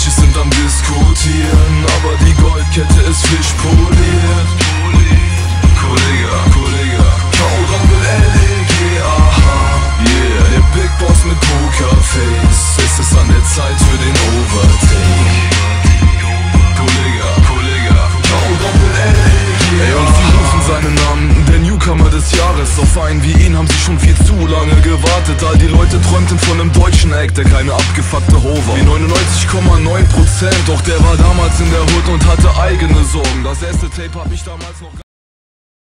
Bitches sind am Diskutieren, aber die Goldkette ist frisch poliert. Kollege, Kollege, K.O. L.E.G. aha. Yeah, der Big Boss mit Pokerface. Es ist an der Zeit für den Overtake. Kollege, Kollege, K.O. L.E.G. Ey, und sie rufen seinen Namen, der Newcomer des Jahres. Auf einen wie ihn haben sie schon viel zu lange gewartet. All die Leute träumten von einem deutschen Act, der keine abgefuckte Ho war. Wie 99,9%, doch der war damals in der Hood und hatte eigene Sorgen. Das erste Tape hab ich damals noch